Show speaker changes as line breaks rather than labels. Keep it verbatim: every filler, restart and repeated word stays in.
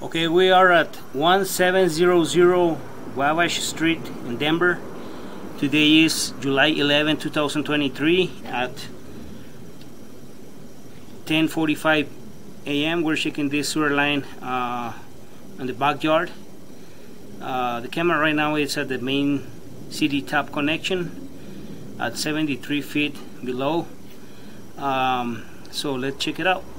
Okay, we are at one seven zero zero Wabash Street in Denver. Today is July eleventh two thousand twenty-three at ten forty-five A M We're checking this sewer line uh, in the backyard. Uh, the camera right now is at the main city tap connection at seventy-three feet below. Um, so let's check it out.